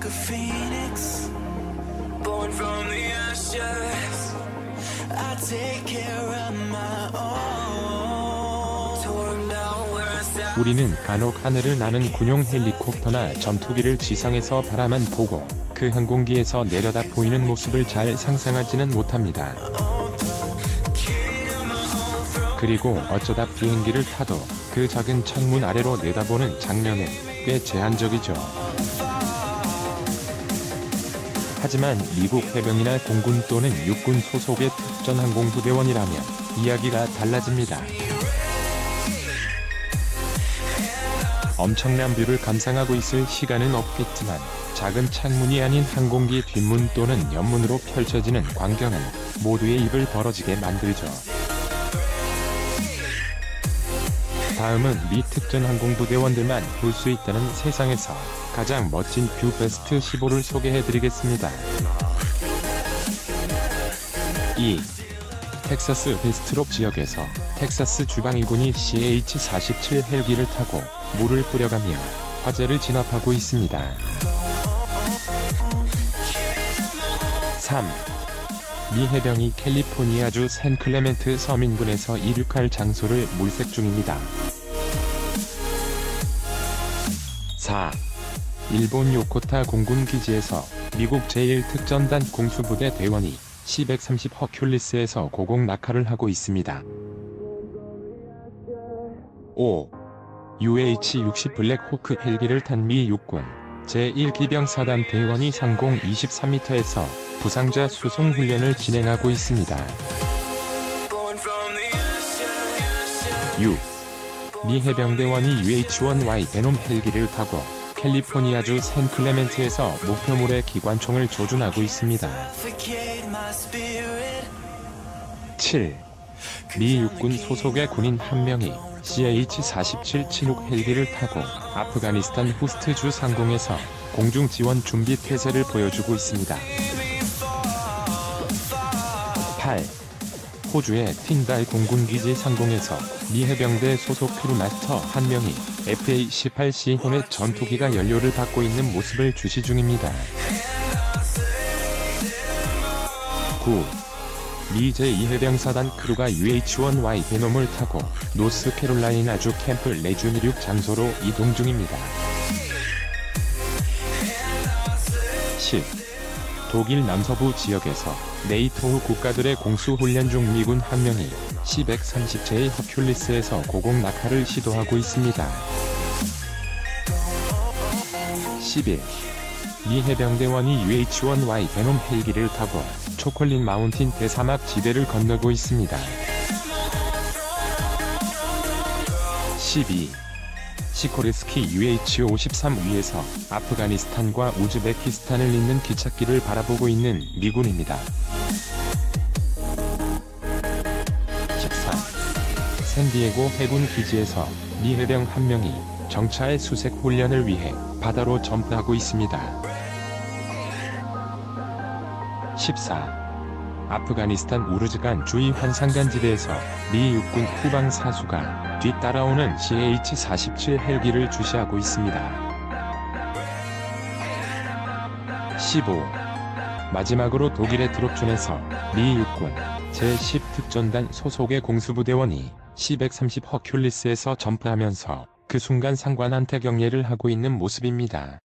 a phoenix, born from the ashes. I take care of my own. Torn down where I sat. 우리는 간혹 하늘을 나는 군용 헬리콥터나 전투기를 지상에서 바라만 보고 그 항공기에서 내려다 보이는 모습을 잘 상상하지는 못합니다. 그리고 어쩌다 비행기를 타도 그 작은 창문 아래로 내다보는 장면은 꽤 제한적이죠. 하지만 미국 해병이나 공군 또는 육군 소속의 특전항공부대원이라면 이야기가 달라집니다. 엄청난 뷰를 감상하고 있을 시간은 없겠지만 작은 창문이 아닌 항공기 뒷문 또는 옆문으로 펼쳐지는 광경은 모두의 입을 벌어지게 만들죠. 다음은 미 특전항공부대원들만 볼 수 있다는 세상에서 가장 멋진 뷰 베스트 15를 소개해드리겠습니다. 2. 텍사스 베스트롭 지역에서 텍사스 주방일군이 CH-47 헬기를 타고 물을 뿌려가며 화재를 진압하고 있습니다. 3. 미 해병이 캘리포니아주 샌클레멘트 섬인근에서 이륙할 장소를 물색 중입니다. 4. 일본 요코타 공군기지에서 미국 제1특전단 공수부대 대원이 C-130 허큘리스에서 고공 낙하를 하고 있습니다. 5. UH-60 블랙호크 헬기를 탄 미 육군 제1기병사단 대원이 상공 23m에서 부상자 수송 훈련을 진행하고 있습니다. 6. 미 해병대원이 UH-1Y 베놈 헬기를 타고 캘리포니아주 샌클레멘트에서 목표물의 기관총을 조준하고 있습니다. 7. 미 육군 소속의 군인 한 명이 CH-47 치눅 헬기를 타고 아프가니스탄 후스트주 상공에서 공중 지원 준비 태세를 보여주고 있습니다. 8. 호주의 틴달 공군기지 상공에서 미 해병대 소속 크루마스터 한 명이 FA-18C 호넷 전투기가 연료를 받고 있는 모습을 주시 중입니다. 9. 미 제2해병사단 크루가 UH-1Y 베놈을 타고 노스캐롤라이나주 캠프 레준 이륙 장소로 이동 중입니다. 10. 독일 남서부 지역에서 네이토 국가들의 공수훈련 중 미군 한 명이 C-130J 허큘리스에서 고공 낙하를 시도하고 있습니다. 11. 미 해병대원이 UH-1Y 베놈 헬기를 타고 초콜릿 마운틴 대사막 지대를 건너고 있습니다. 12. 시코르스키 UH-53 위에서 아프가니스탄과 우즈베키스탄을 잇는 기찻길을 바라보고 있는 미군입니다. 14. 샌디에고 해군 기지에서 미 해병 한 명이 정차의 수색 훈련을 위해 바다로 점프하고 있습니다. 14. 아프가니스탄 우르즈간 주의 환상간지대에서 미 육군 후방 사수가 뒤따라오는 CH-47 헬기를 주시하고 있습니다. 15. 마지막으로 독일의 드롭존에서 미 육군 제10 특전단 소속의 공수부대원이 C-130 허큘리스에서 점프하면서 그 순간 상관한테 경례를 하고 있는 모습입니다.